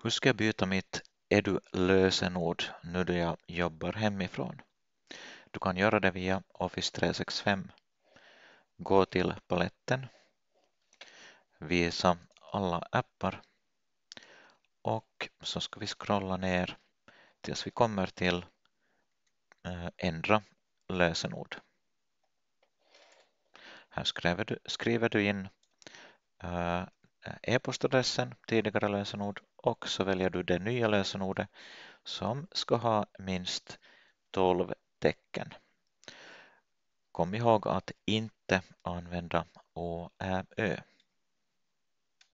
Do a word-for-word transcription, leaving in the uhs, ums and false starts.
Hur ska jag byta mitt Edu-lösenord nu då jag jobbar hemifrån? Du kan göra det via Office tre sextiofem. Gå till paletten, visa alla appar och så ska vi scrolla ner tills vi kommer till äh, ändra lösenord. Här skriver du, skriver du in äh, e-postadressen, tidigare lösenord och så väljer du det nya lösenordet som ska ha minst tolv tecken. Kom ihåg att inte använda å, ä, ö.